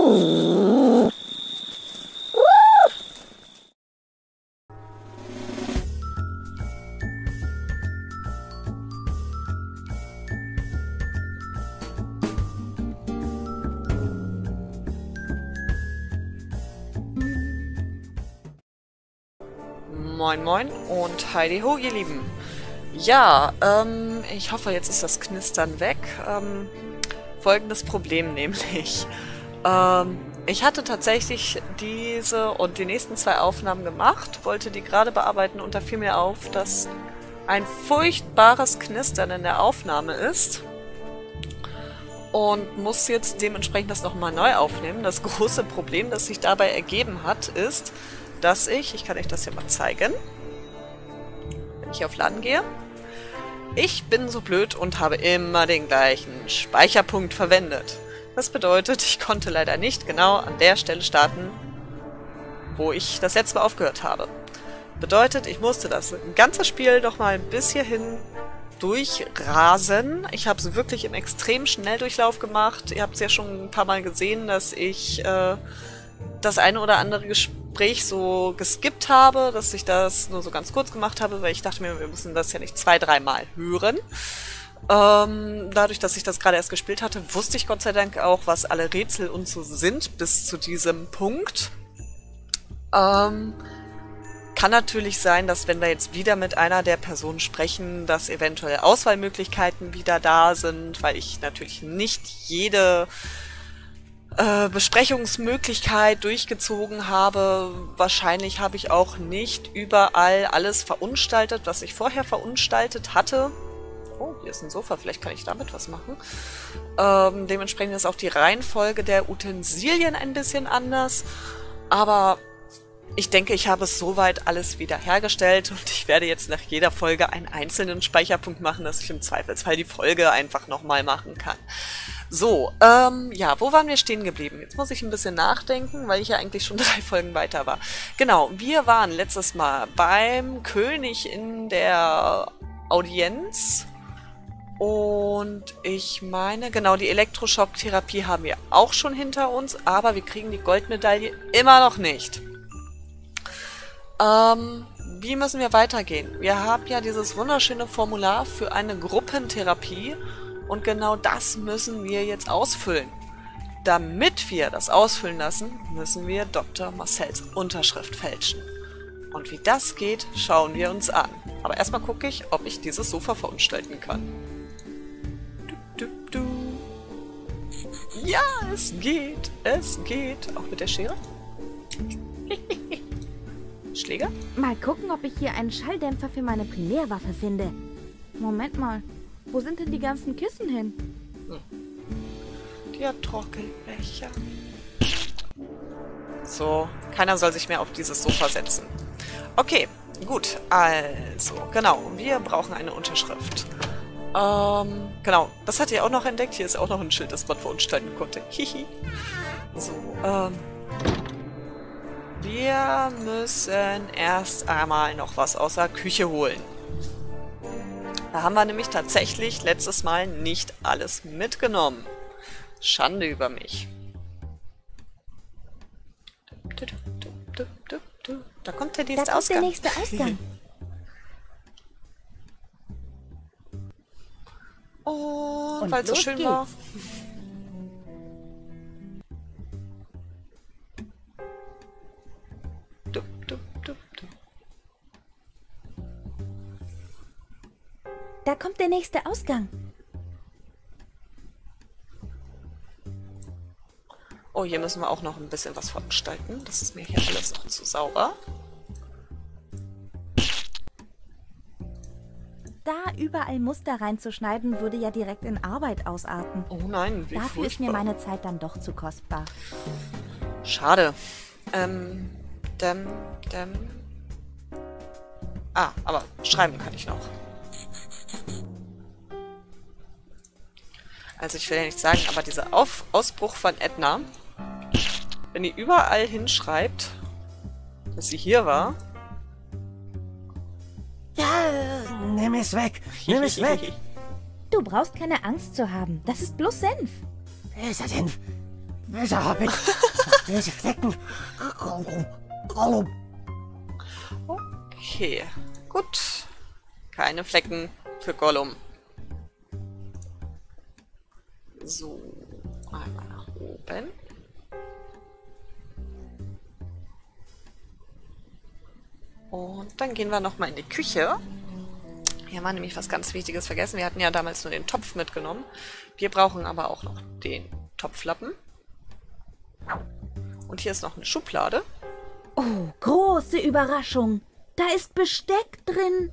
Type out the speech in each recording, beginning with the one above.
Moin Moin und Heidi Ho, ihr Lieben. Ja, ich hoffe, jetzt ist das Knistern weg. Folgendes Problem nämlich. Ich hatte tatsächlich diese und die nächsten 2 Aufnahmen gemacht, wollte die gerade bearbeiten und da fiel mir auf, dass ein furchtbares Knistern in der Aufnahme ist. Und muss jetzt dementsprechend das nochmal neu aufnehmen. Das große Problem, das sich dabei ergeben hat, ist, dass ich kann euch das hier mal zeigen, wenn ich hier auf Laden gehe, ich bin so blöd und habe immer den gleichen Speicherpunkt verwendet. Das bedeutet, ich konnte leider nicht genau an der Stelle starten, wo ich das letzte Mal aufgehört habe. Bedeutet, ich musste das ganze Spiel noch mal bis hierhin durchrasen. Ich habe es wirklich im extremen Schnelldurchlauf gemacht. Ihr habt es ja schon ein paar Mal gesehen, dass ich das eine oder andere Gespräch so geskippt habe, dass ich das nur so ganz kurz gemacht habe, weil ich dachte mir, wir müssen das ja nicht 2-3 Mal hören. Dadurch, dass ich das gerade erst gespielt hatte, wusste ich Gott sei Dank auch, was alle Rätsel und so sind bis zu diesem Punkt. Kann natürlich sein, dass wenn wir jetzt wieder mit einer der Personen sprechen, dass eventuell Auswahlmöglichkeiten wieder da sind, weil ich natürlich nicht jede Besprechungsmöglichkeit durchgezogen habe. Wahrscheinlich habe ich auch nicht überall alles verunstaltet, was ich vorher verunstaltet hatte. Oh, hier ist ein Sofa, vielleicht kann ich damit was machen. Dementsprechend ist auch die Reihenfolge der Utensilien ein bisschen anders. Aber ich denke, ich habe es soweit alles wieder hergestellt und ich werde jetzt nach jeder Folge einen einzelnen Speicherpunkt machen, dass ich im Zweifelsfall die Folge einfach nochmal machen kann. So, ja, wo waren wir stehen geblieben? Jetzt muss ich ein bisschen nachdenken, weil ich ja eigentlich schon 3 Folgen weiter war. Genau, wir waren letztes Mal beim König in der Audienz und ich meine, genau, die Elektroschocktherapie haben wir auch schon hinter uns, aber wir kriegen die Goldmedaille immer noch nicht. Wie müssen wir weitergehen? Wir haben ja dieses wunderschöne Formular für eine Gruppentherapie und genau das müssen wir jetzt ausfüllen. Damit wir das ausfüllen lassen, müssen wir Dr. Marcells Unterschrift fälschen. Und wie das geht, schauen wir uns an. Aber erstmal gucke ich, ob ich dieses Sofa verunstalten kann. Ja, es geht. Es geht. Auch mit der Schere? Schläger? Mal gucken, ob ich hier einen Schalldämpfer für meine Primärwaffe finde. Moment mal, wo sind denn die ganzen Kissen hin? Der Trockelbecher. So, keiner soll sich mehr auf dieses Sofa setzen. Okay, gut, also, genau, wir brauchen eine Unterschrift. Genau, das hat ihr auch noch entdeckt. Hier ist auch noch ein Schild, das man verunstalten konnte. Hihi. So, wir müssen erst einmal noch was aus der Küche holen. Da haben wir nämlich tatsächlich letztes Mal nicht alles mitgenommen. Schande über mich. Da kommt der nächste Ausgang. Der nächste Ausgang. Und weil es so schön geht's. war. Da kommt der nächste Ausgang. Oh, hier müssen wir auch noch ein bisschen was verunstalten. Das ist mir hier alles noch zu sauber. Da überall Muster reinzuschneiden, würde ja direkt in Arbeit ausarten. Oh nein, wie Dafür ist mir furchtbar. meine Zeit dann doch zu kostbar. Schade. Ah, aber schreiben kann ich noch. Also ich will ja nicht sagen, aber dieser Ausbruch von Edna, wenn die überall hinschreibt, dass sie hier war. Ja, nimm es weg. Nimm es weg. Du brauchst keine Angst zu haben. Das ist bloß Senf. Böser Senf. Böser Hobbit. Böse Flecken. Okay, gut. Keine Flecken für Gollum. So, einmal nach oben. Und dann gehen wir nochmal in die Küche. Hier haben wir nämlich was ganz Wichtiges vergessen. Wir hatten ja damals nur den Topf mitgenommen. Wir brauchen aber auch noch den Topflappen. Und hier ist noch eine Schublade. Oh, große Überraschung. Da ist Besteck drin.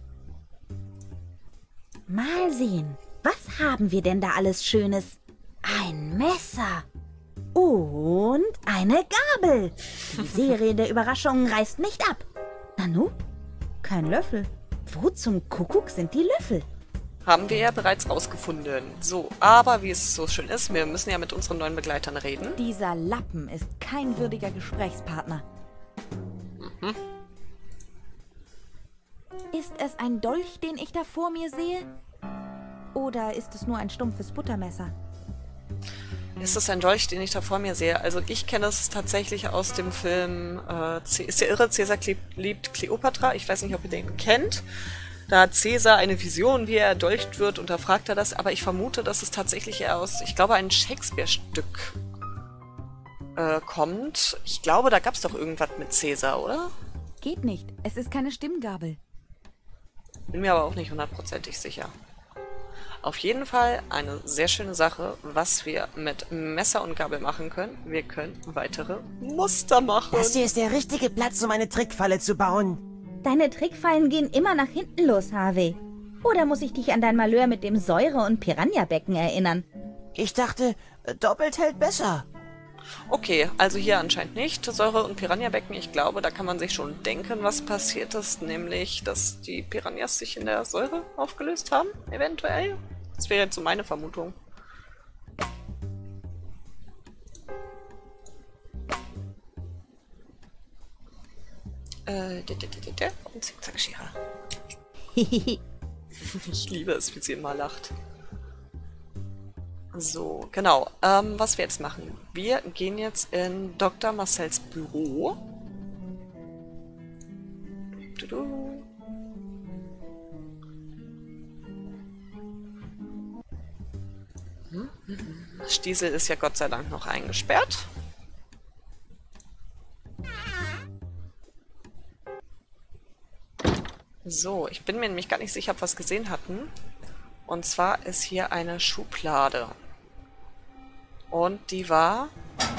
Mal sehen, was haben wir denn da alles Schönes? Ein Messer. Und eine Gabel. Die Serie der Überraschungen reißt nicht ab. Nanu? Kein Löffel. Wo zum Kuckuck sind die Löffel? Haben wir ja bereits rausgefunden. So, aber wie es so schön ist, wir müssen ja mit unseren neuen Begleitern reden. Dieser Lappen ist kein würdiger Gesprächspartner. Ist es ein Dolch, den ich da vor mir sehe? Oder ist es nur ein stumpfes Buttermesser? Ist es ein Dolch, den ich da vor mir sehe? Also ich kenne es tatsächlich aus dem Film Ist der irre, Cäsar liebt Kleopatra. Ich weiß nicht, ob ihr den kennt. Da hat Cäsar eine Vision, wie er erdolcht wird, und da fragt er das. Aber ich vermute, dass es tatsächlich eher aus, ich glaube, ein Shakespeare-Stück kommt. Ich glaube, da gab es doch irgendwas mit Cäsar, oder? Geht nicht. Es ist keine Stimmgabel. Bin mir aber auch nicht hundertprozentig sicher. Auf jeden Fall eine sehr schöne Sache, was wir mit Messer und Gabel machen können. Wir können weitere Muster machen. Das hier ist der richtige Platz, um eine Trickfalle zu bauen. Deine Trickfallen gehen immer nach hinten los, Harvey. Oder muss ich dich an dein Malheur mit dem Säure- und Piranha-Becken erinnern? Ich dachte, doppelt hält besser. Okay, also hier anscheinend nicht. Säure- und Piranha-Becken, ich glaube, da kann man sich schon denken, was passiert ist. Nämlich, dass die Piranhas sich in der Säure aufgelöst haben, eventuell. Das wäre jetzt so meine Vermutung. Und Zickzackschere. Ich liebe es, wie sie immer lacht. So, genau. Was wir jetzt machen. Wir gehen jetzt in Dr. Marcells Büro. Stiesel ist ja Gott sei Dank noch eingesperrt. So, ich bin mir nämlich gar nicht sicher, ob wir es gesehen hatten. Und zwar ist hier eine Schublade. Und die war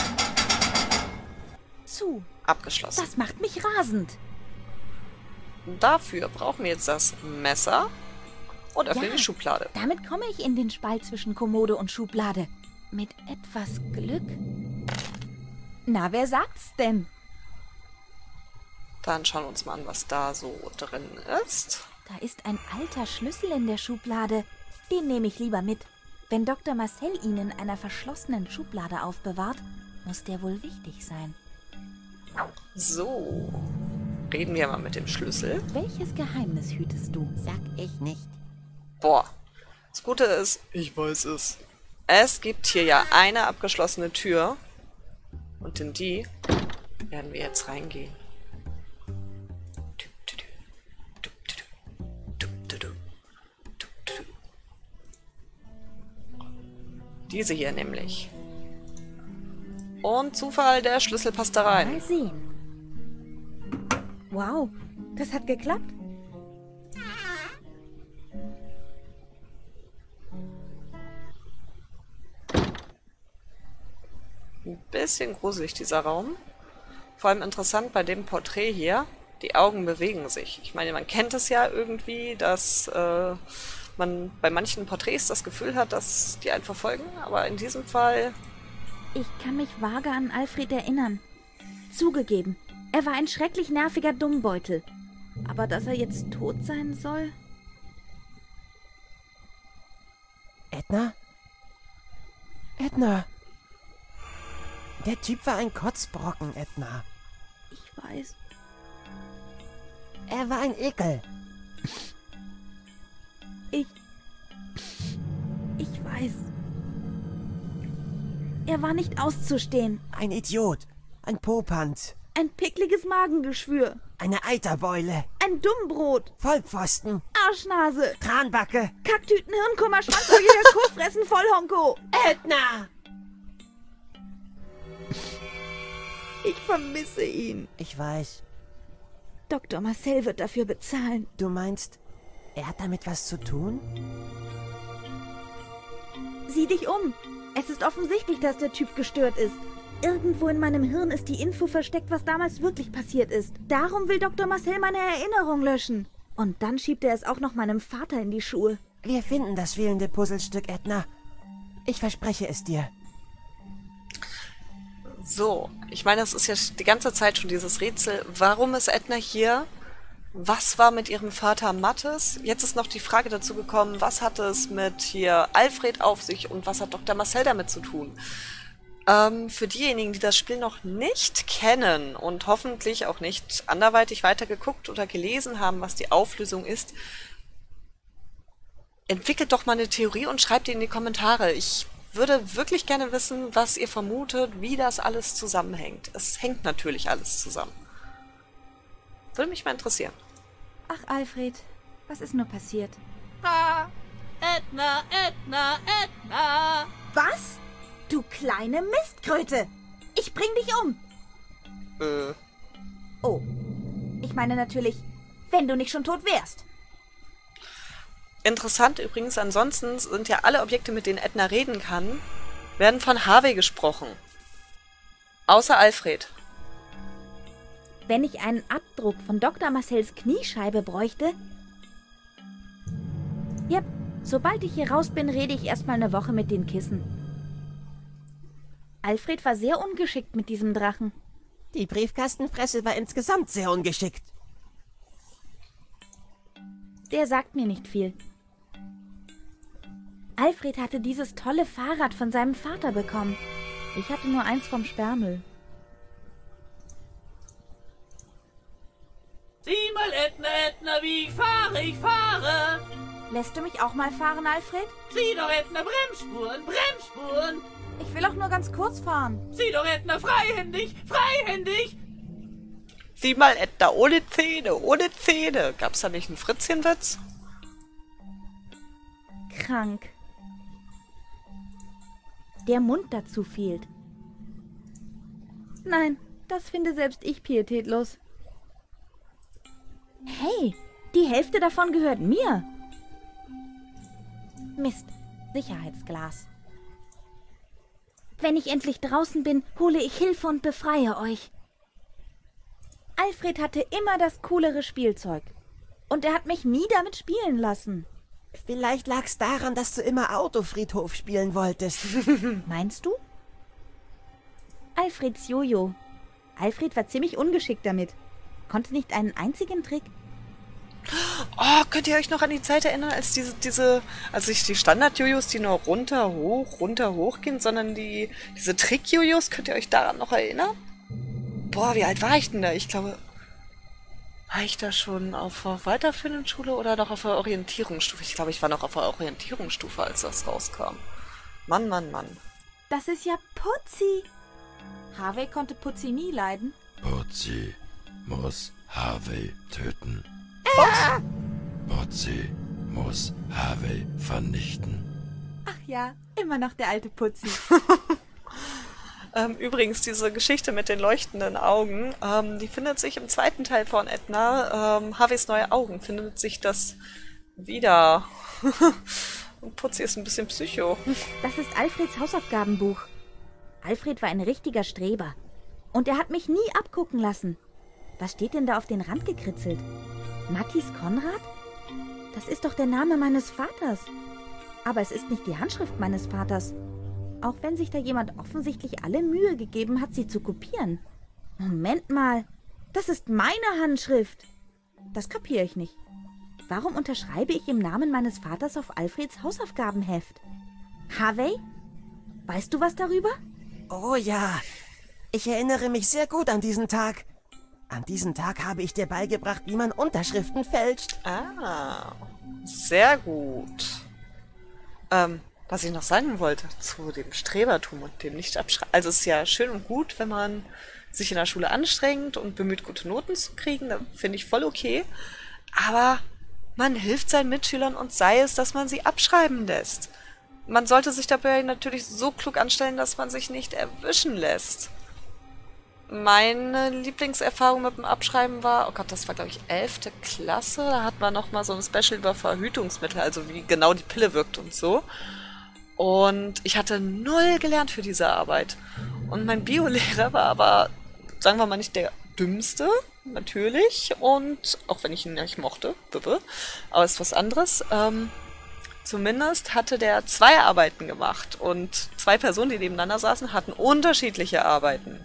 Zu. abgeschlossen. Das macht mich rasend. Dafür brauchen wir jetzt das Messer und öffnen Ja. die Schublade. Damit komme ich in den Spalt zwischen Kommode und Schublade. Mit etwas Glück. Na, wer sagt's denn? Dann schauen wir uns mal an, was da so drin ist. Da ist ein alter Schlüssel in der Schublade. Den nehme ich lieber mit. Wenn Dr. Marcel ihn in einer verschlossenen Schublade aufbewahrt, muss der wohl wichtig sein. So, reden wir mal mit dem Schlüssel. Welches Geheimnis hütest du? Sag ich nicht. Boah, das Gute ist, ich weiß es. Es gibt hier ja eine abgeschlossene Tür. Und in die werden wir jetzt reingehen. Diese hier nämlich. Und Zufall, der Schlüssel passt da rein. Mal sehen. Wow, das hat geklappt. Ein bisschen gruselig, dieser Raum. Vor allem interessant bei dem Porträt hier, die Augen bewegen sich. Ich meine, man kennt es ja irgendwie, dass man bei manchen Porträts das Gefühl hat, dass die einen verfolgen, aber in diesem Fall... Ich kann mich vage an Alfred erinnern. Zugegeben, er war ein schrecklich nerviger Dummbeutel. Aber dass er jetzt tot sein soll? Edna? Edna! Der Typ war ein Kotzbrocken, Edna. Ich weiß. Er war ein Ekel. Ich weiß. Er war nicht auszustehen. Ein Idiot. Ein Popanz. Ein pickliges Magengeschwür. Eine Eiterbeule. Ein Dummbrot. Vollpfosten. Arschnase. Kranbacke. Kacktüten, Hirnkummer, schwanzäugiger Kuhfressen, Vollhonko. Edna! Ich vermisse ihn. Ich weiß. Dr. Marcel wird dafür bezahlen. Du meinst, er hat damit was zu tun? Sieh dich um. Es ist offensichtlich, dass der Typ gestört ist. Irgendwo in meinem Hirn ist die Info versteckt, was damals wirklich passiert ist. Darum will Dr. Marcel meine Erinnerung löschen. Und dann schiebt er es auch noch meinem Vater in die Schuhe. Wir finden das fehlende Puzzlestück, Edna. Ich verspreche es dir. So, ich meine, es ist ja die ganze Zeit schon dieses Rätsel. Warum ist Edna hier? Was war mit ihrem Vater Mathis? Jetzt ist noch die Frage dazu gekommen, was hat es mit hier Alfred auf sich und was hat Dr. Marcel damit zu tun? Für diejenigen, die das Spiel noch nicht kennen und hoffentlich auch nicht anderweitig weitergeguckt oder gelesen haben, was die Auflösung ist, entwickelt doch mal eine Theorie und schreibt die in die Kommentare. Ich würde wirklich gerne wissen, was ihr vermutet, wie das alles zusammenhängt. Es hängt natürlich alles zusammen. Würde mich mal interessieren. Ach, Alfred, was ist nur passiert? Ah, Edna, Edna, Edna! Was? Du kleine Mistkröte! Ich bring dich um! Oh, ich meine natürlich, wenn du nicht schon tot wärst. Interessant übrigens, ansonsten sind ja alle Objekte, mit denen Edna reden kann, werden von Harvey gesprochen. Außer Alfred. Wenn ich einen Abdruck von Dr. Marcels Kniescheibe bräuchte... Ja, sobald ich hier raus bin, rede ich erstmal eine Woche mit den Kissen. Alfred war sehr ungeschickt mit diesem Drachen. Die Briefkastenfresse war insgesamt sehr ungeschickt. Der sagt mir nicht viel. Alfred hatte dieses tolle Fahrrad von seinem Vater bekommen. Ich hatte nur eins vom Sperrmüll. Sieh mal, Edna, Edna, wie ich fahre, ich fahre! Lässt du mich auch mal fahren, Alfred? Sieh doch, Edna, Bremsspuren, Bremsspuren! Ich will auch nur ganz kurz fahren. Sieh doch, Edna, freihändig, freihändig! Sieh mal, Edna, ohne Zähne, ohne Zähne. Gab's da nicht einen Fritzchenwitz? Krank. Der Mund dazu fehlt. Nein, das finde selbst ich pietätlos. Hey, die Hälfte davon gehört mir. Mist, Sicherheitsglas. Wenn ich endlich draußen bin, hole ich Hilfe und befreie euch. Alfred hatte immer das coolere Spielzeug. Und er hat mich nie damit spielen lassen. Vielleicht lag's daran, dass du immer Autofriedhof spielen wolltest. Meinst du? Alfreds Jojo. Alfred war ziemlich ungeschickt damit. Konnte nicht einen einzigen Trick. Oh, könnt ihr euch noch an die Zeit erinnern, als also nicht die Standard-Jojos, die nur runter, hoch gehen, sondern diese Trick-Jojos, könnt ihr euch daran noch erinnern? Boah, wie alt war ich denn da? Ich glaube, war ich da schon auf der weiterführenden Schule oder noch auf der Orientierungsstufe? Ich glaube, ich war noch auf der Orientierungsstufe, als das rauskam. Mann, Mann, Mann. Das ist ja Putzi. Harvey konnte Putzi nie leiden. Putzi muss Harvey töten. Was? Putzi muss Harvey vernichten. Ach ja, immer noch der alte Putzi. Übrigens, diese Geschichte mit den leuchtenden Augen, die findet sich im zweiten Teil von Edna. Harveys neue Augen findet sich das wieder. Und Putzi ist ein bisschen Psycho. Das ist Alfreds Hausaufgabenbuch. Alfred war ein richtiger Streber. Und er hat mich nie abgucken lassen. Was steht denn da auf den Rand gekritzelt? Matthias Konrad? Das ist doch der Name meines Vaters. Aber es ist nicht die Handschrift meines Vaters. Auch wenn sich da jemand offensichtlich alle Mühe gegeben hat, sie zu kopieren. Moment mal, das ist meine Handschrift. Das kapiere ich nicht. Warum unterschreibe ich im Namen meines Vaters auf Alfreds Hausaufgabenheft? Harvey? Weißt du was darüber? Oh ja, ich erinnere mich sehr gut an diesen Tag. An diesem Tag habe ich dir beigebracht, wie man Unterschriften fälscht. Ah, sehr gut. Was ich noch sagen wollte zu dem Strebertum und dem Nicht-Abschreiben. Also es ist ja schön und gut, wenn man sich in der Schule anstrengt und bemüht, gute Noten zu kriegen. Da finde ich voll okay. Aber man hilft seinen Mitschülern und sei es, dass man sie abschreiben lässt. Man sollte sich dabei natürlich so klug anstellen, dass man sich nicht erwischen lässt. Meine Lieblingserfahrung mit dem Abschreiben war, oh Gott, das war glaube ich 11. Klasse. Da hat man nochmal so ein Special über Verhütungsmittel, also wie genau die Pille wirkt und so. Und ich hatte 0 gelernt für diese Arbeit. Und mein Biolehrer war aber, sagen wir mal, nicht der dümmste, natürlich. Und auch wenn ich ihn nicht mochte, aber ist was anderes. Zumindest hatte der 2 Arbeiten gemacht. Und 2 Personen, die nebeneinander saßen, hatten unterschiedliche Arbeiten.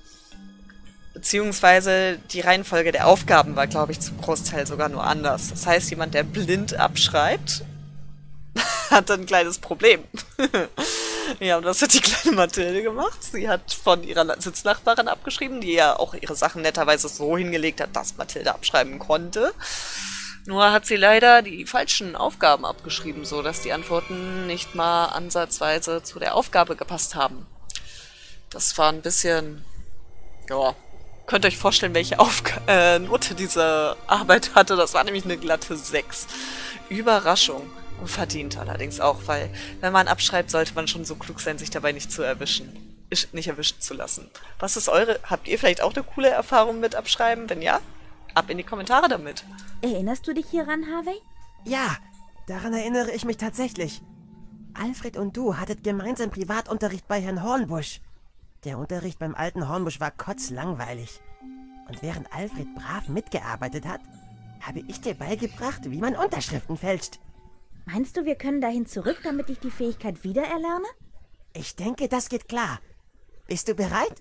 Beziehungsweise die Reihenfolge der Aufgaben war, glaube ich, zum Großteil sogar nur anders. Das heißt, jemand, der blind abschreibt, hat ein kleines Problem. Ja, und das hat die kleine Mathilde gemacht. Sie hat von ihrer Sitznachbarin abgeschrieben, die ja auch ihre Sachen netterweise so hingelegt hat, dass Mathilde abschreiben konnte. Nur hat sie leider die falschen Aufgaben abgeschrieben, so dass die Antworten nicht mal ansatzweise zu der Aufgabe gepasst haben. Das war ein bisschen, ja, könnt ihr euch vorstellen, welche Note diese Arbeit hatte. Das war nämlich eine glatte 6. Überraschung. Und verdient allerdings auch, weil wenn man abschreibt, sollte man schon so klug sein, sich dabei nicht erwischen zu lassen. Was ist habt ihr vielleicht auch eine coole Erfahrung mit Abschreiben? Wenn ja, ab in die Kommentare damit. Erinnerst du dich hieran, Harvey? Ja, daran erinnere ich mich tatsächlich. Alfred und du hattet gemeinsam Privatunterricht bei Herrn Hornbusch. Der Unterricht beim alten Hornbusch war kotzlangweilig. Und während Alfred brav mitgearbeitet hat, habe ich dir beigebracht, wie man Unterschriften fälscht. Meinst du, wir können dahin zurück, damit ich die Fähigkeit wiedererlerne? Ich denke, das geht klar. Bist du bereit?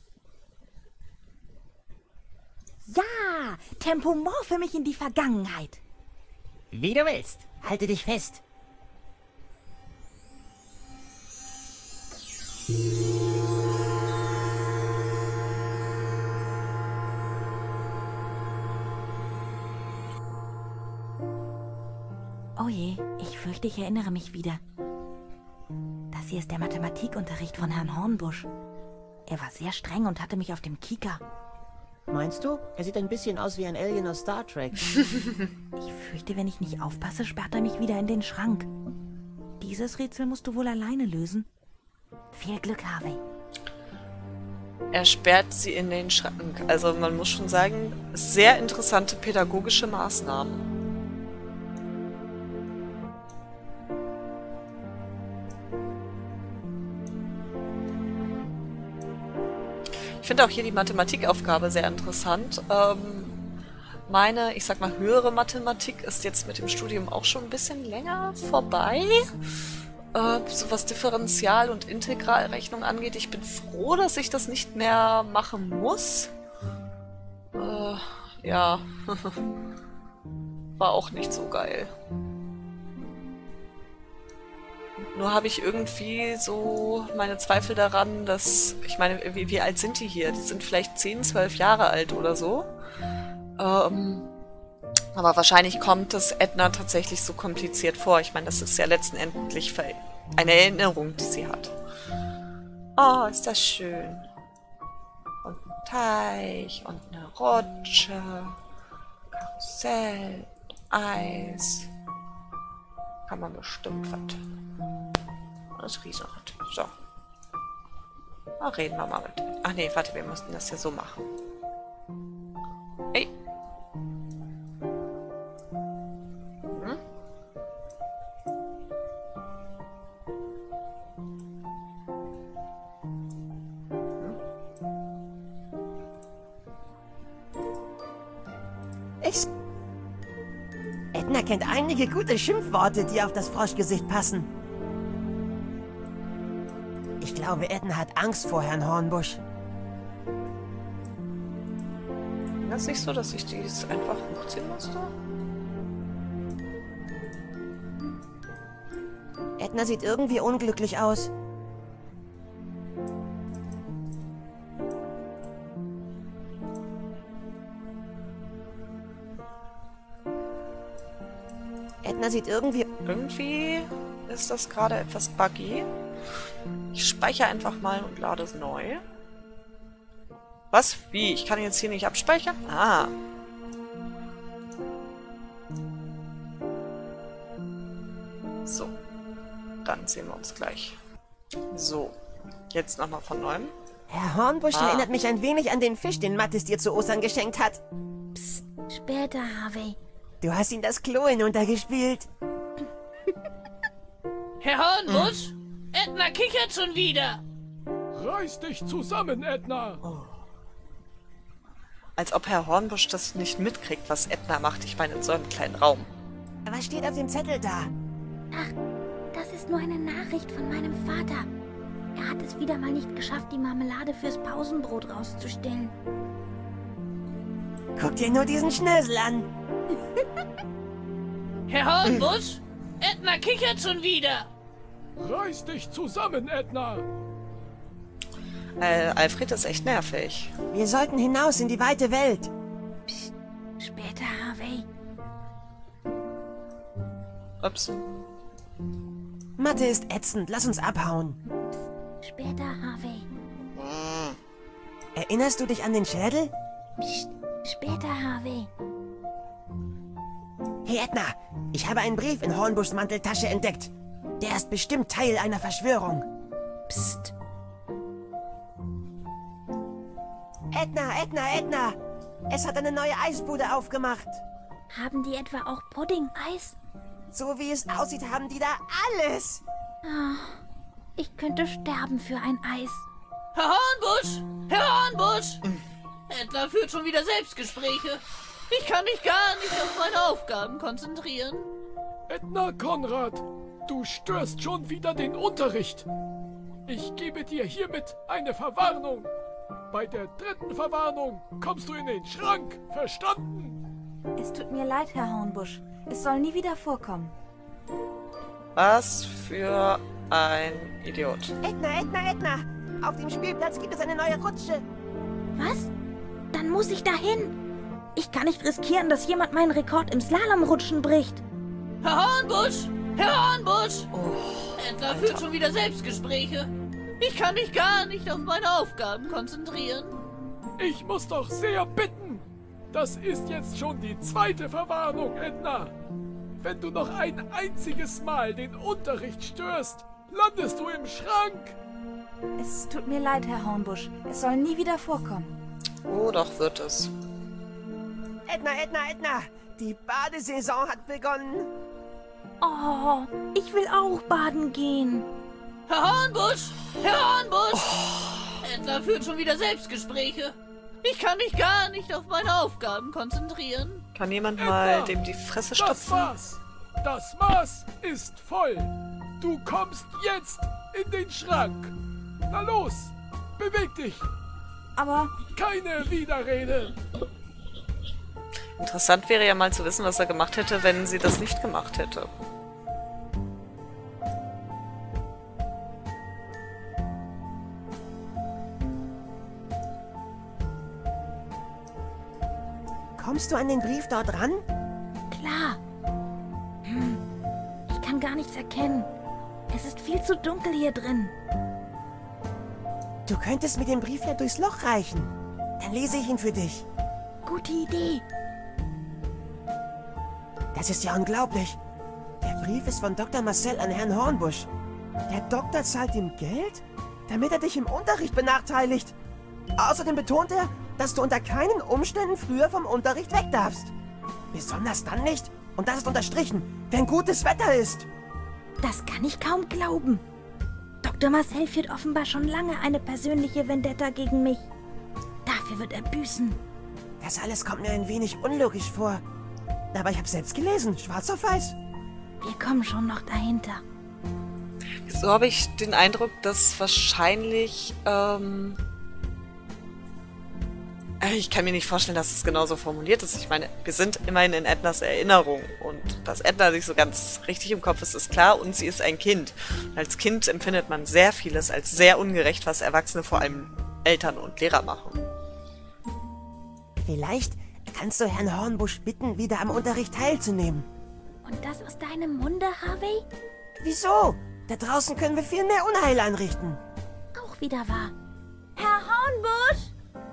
Ja, Tempomorphe mich in die Vergangenheit. Wie du willst. Halte dich fest. Oh je, ich fürchte, ich erinnere mich wieder. Das hier ist der Mathematikunterricht von Herrn Hornbusch. Er war sehr streng und hatte mich auf dem Kieker. Meinst du? Er sieht ein bisschen aus wie ein Alien aus Star Trek. Ich fürchte, wenn ich nicht aufpasse, sperrt er mich wieder in den Schrank. Dieses Rätsel musst du wohl alleine lösen. Viel Glück, Harvey. Er sperrt sie in den Schrank. Also man muss schon sagen, sehr interessante pädagogische Maßnahmen. Ich finde auch hier die Mathematikaufgabe sehr interessant. Meine, ich sag mal, höhere Mathematik ist jetzt mit dem Studium auch schon ein bisschen länger vorbei. So was Differential- und Integralrechnung angeht. Ich bin froh, dass ich das nicht mehr machen muss. Ja. War auch nicht so geil. Nur habe ich irgendwie so meine Zweifel daran, dass, ich meine, wie alt sind die hier? Die sind vielleicht 10, 12 Jahre alt oder so. Aber wahrscheinlich kommt es Edna tatsächlich so kompliziert vor. Ich meine, das ist ja letztendlich eine Erinnerung, die sie hat. Oh, ist das schön. Und ein Teich und eine Rutsche, Karussell, Eis. Kann man bestimmt was. Das Riesenrad. So. Na, reden wir mal mit. Ach nee, warte, wir mussten das ja so machen. Hey. Hm? Edna kennt einige gute Schimpfworte, die auf das Froschgesicht passen. Ich glaube, Edna hat Angst vor Herrn Hornbusch. Das ist nicht so, dass ich dies einfach hochziehen musste? Edna sieht irgendwie unglücklich aus. Edna sieht irgendwie... Irgendwie ist das gerade etwas buggy. Ich speichere einfach mal und lade es neu. Was? Wie? Ich kann jetzt hier nicht abspeichern? Ah. So. Dann sehen wir uns gleich. So. Jetzt nochmal von neuem. Herr Hornbusch erinnert mich ein wenig an den Fisch, den Mattis dir zu Ostern geschenkt hat. Psst, später, Harvey. Du hast ihm das Klo hinuntergespielt. Herr Hornbusch, Edna kichert schon wieder. Reiß dich zusammen, Edna! Als ob Herr Hornbusch das nicht mitkriegt, was Edna macht. Ich meine, in so einem kleinen Raum. Was steht auf dem Zettel da? Ach, das ist nur eine Nachricht von meinem Vater. Er hat es wieder mal nicht geschafft, die Marmelade fürs Pausenbrot rauszustellen. Guck dir nur diesen Schnösel an. Herr Hornbusch, Edna kichert schon wieder. Reiß dich zusammen, Edna! Alfred ist echt nervig. Wir sollten hinaus in die weite Welt. Psst, später, Harvey. Ups. Mathe ist ätzend, lass uns abhauen. Später, Harvey. Erinnerst du dich an den Schädel? Psst, später, Harvey. Hey Edna, ich habe einen Brief in Hornbuschs Manteltasche entdeckt. Der ist bestimmt Teil einer Verschwörung. Psst. Edna! Es hat eine neue Eisbude aufgemacht. Haben die etwa auch Pudding-Eis? So wie es aussieht, haben die da alles. Ich könnte sterben für ein Eis. Herr Hornbusch, Herr Hornbusch. Edna führt schon wieder Selbstgespräche. Ich kann mich gar nicht auf meine Aufgaben konzentrieren. Edna Konrad, du störst schon wieder den Unterricht. Ich gebe dir hiermit eine Verwarnung. Bei der 3. Verwarnung kommst du in den Schrank, verstanden? Es tut mir leid, Herr Hornbusch. Es soll nie wieder vorkommen. Was für ein Idiot. Edna! Auf dem Spielplatz gibt es eine neue Rutsche. Was? Dann muss ich dahin. Ich kann nicht riskieren, dass jemand meinen Rekord im Slalomrutschen bricht. Herr Hornbusch, Herr Hornbusch. Oh, Edna führt schon wieder Selbstgespräche. Ich kann mich gar nicht auf meine Aufgaben konzentrieren. Ich muss doch sehr bitten. Das ist jetzt schon die 2. Verwarnung, Edna. Wenn du noch ein einziges Mal den Unterricht störst, landest du im Schrank. Es tut mir leid, Herr Hornbusch. Es soll nie wieder vorkommen. Oh, doch wird es. Edna! Die Badesaison hat begonnen. Oh, ich will auch baden gehen. Herr Hornbusch, Herr Hornbusch. Edna führt schon wieder Selbstgespräche. Ich kann mich gar nicht auf meine Aufgaben konzentrieren. Kann jemand Edna, mal dem die Fresse Das stopfen? Maß. Das Maß ist voll. Du kommst jetzt in den Schrank. Na los, beweg dich. Aber Keine Widerrede. Interessant wäre ja mal zu wissen, was er gemacht hätte, wenn sie das nicht gemacht hätte. Kommst du an den Brief dort ran? Klar. Ich kann gar nichts erkennen. Es ist viel zu dunkel hier drin. Du könntest mit dem Brief ja durchs Loch reichen. Dann lese ich ihn für dich. Gute Idee. Das ist ja unglaublich. Der Brief ist von Dr. Marcel an Herrn Hornbusch. Der Doktor zahlt ihm Geld, damit er dich im Unterricht benachteiligt. Außerdem betont er, dass du unter keinen Umständen früher vom Unterricht weg darfst. Besonders dann nicht, und das ist unterstrichen, wenn gutes Wetter ist. Das kann ich kaum glauben. Dr. Marcel führt offenbar schon lange eine persönliche Vendetta gegen mich. Dafür wird er büßen. Das alles kommt mir ein wenig unlogisch vor. Aber ich habe selbst gelesen, schwarz auf weiß. Wir kommen schon noch dahinter. So habe ich den Eindruck, dass wahrscheinlich, ich kann mir nicht vorstellen, dass es genauso formuliert ist. Ich meine, wir sind immerhin in Ednas Erinnerung. Und dass Edna sich so ganz richtig im Kopf ist klar. Und sie ist ein Kind. Als Kind empfindet man sehr vieles als sehr ungerecht, was Erwachsene, vor allem Eltern und Lehrer, machen. Vielleicht kannst du Herrn Hornbusch bitten, wieder am Unterricht teilzunehmen. Und das aus deinem Munde, Harvey? Wieso? Da draußen können wir viel mehr Unheil anrichten. Auch wieder wahr. Herr Hornbusch!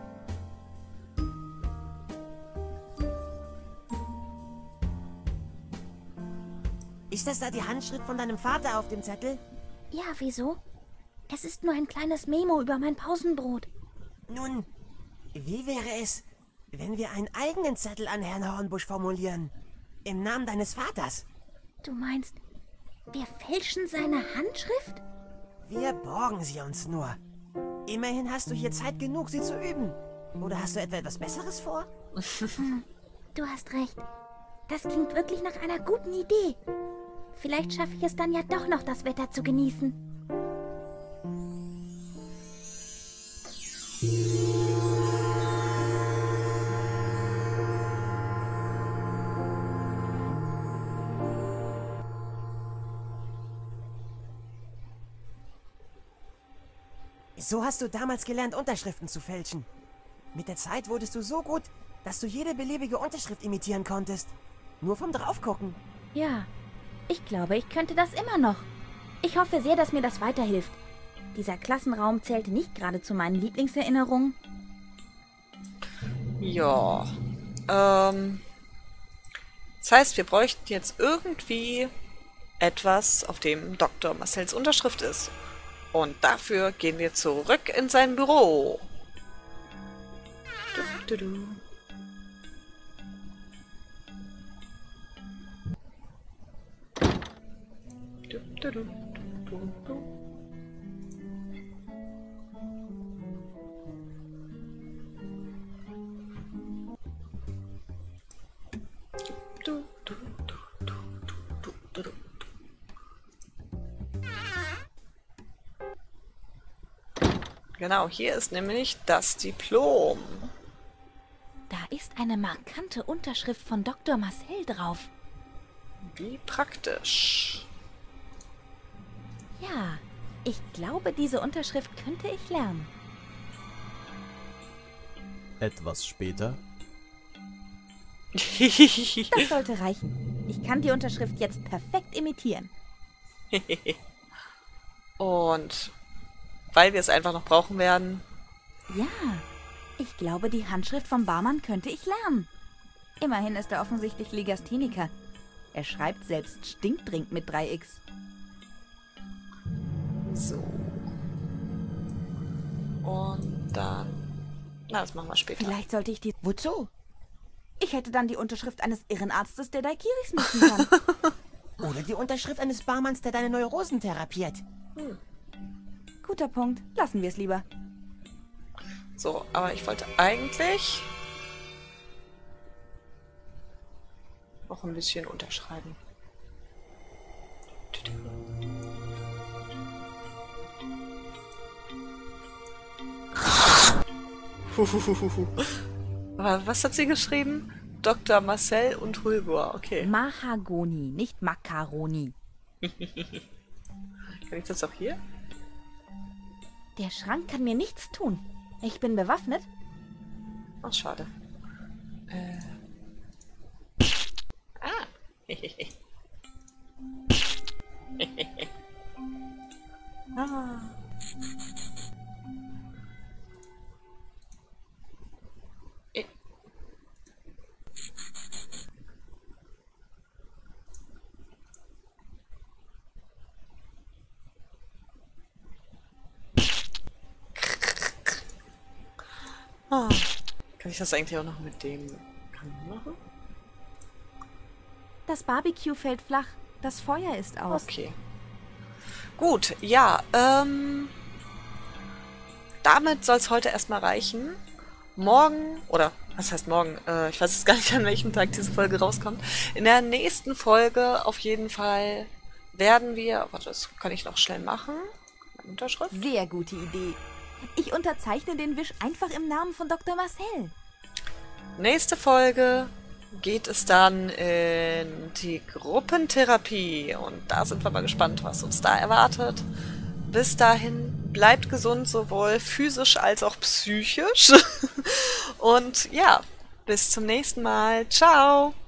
Ist das da die Handschrift von deinem Vater auf dem Zettel? Ja, wieso? Es ist nur ein kleines Memo über mein Pausenbrot. Nun, wie wäre es, wenn wir einen eigenen Zettel an Herrn Hornbusch formulieren? Im Namen deines Vaters? Du meinst, wir fälschen seine Handschrift? Wir borgen sie uns nur. Immerhin hast du hier Zeit genug, sie zu üben. Oder hast du etwa etwas Besseres vor? Du hast recht. Das klingt wirklich nach einer guten Idee. Vielleicht schaffe ich es dann ja doch noch, das Wetter zu genießen. So hast du damals gelernt, Unterschriften zu fälschen. Mit der Zeit wurdest du so gut, dass du jede beliebige Unterschrift imitieren konntest. Nur vom Draufgucken. Ja, ich glaube, ich könnte das immer noch. Ich hoffe sehr, dass mir das weiterhilft. Dieser Klassenraum zählte nicht gerade zu meinen Lieblingserinnerungen. Ja. Das heißt, wir bräuchten jetzt irgendwie etwas, auf dem Dr. Marcells Unterschrift ist. Und dafür gehen wir zurück in sein Büro. Du, du, du. Du, du, du, du, du. Du, du, du, du, du, du, du. Genau, hier ist nämlich das Diplom. Da ist eine markante Unterschrift von Dr. Marcel drauf. Wie praktisch. Ja, ich glaube, diese Unterschrift könnte ich lernen. Etwas später. Das sollte reichen. Ich kann die Unterschrift jetzt perfekt imitieren. Und weil wir es einfach noch brauchen werden. Ja, ich glaube, die Handschrift vom Barmann könnte ich lernen. Immerhin ist er offensichtlich Legastheniker. Er schreibt selbst Stinkdrink mit 3x. So. Und dann... Na, das machen wir später. Vielleicht sollte ich die... Wozu? Ich hätte dann die Unterschrift eines Irrenarztes, der Daikiris mischen kann. Oder die Unterschrift eines Barmanns, der deine Neurosen therapiert. Guter Punkt. Lassen wir es lieber. So, aber ich wollte eigentlich noch ein bisschen unterschreiben. Was hat sie geschrieben? Dr. Marcel und Hulgur, okay. Mahagoni, nicht Macaroni. Kann ich das auch hier? Der Schrank kann mir nichts tun. Ich bin bewaffnet. Ach, schade. Ah. Ah. Ah. Kann ich das eigentlich auch noch mit dem Kamin machen? Das Barbecue fällt flach. Das Feuer ist aus. Okay. Gut, ja, damit soll es heute erstmal reichen. Morgen, oder was heißt morgen? Ich weiß jetzt gar nicht, an welchem Tag diese Folge rauskommt. In der nächsten Folge auf jeden Fall werden wir... Warte, das kann ich noch schnell machen. Meine Unterschrift. Sehr gute Idee. Ich unterzeichne den Wisch einfach im Namen von Dr. Marcel. Nächste Folge geht es dann in die Gruppentherapie. Und da sind wir mal gespannt, was uns da erwartet. Bis dahin, bleibt gesund, sowohl physisch als auch psychisch. Und ja, bis zum nächsten Mal. Ciao!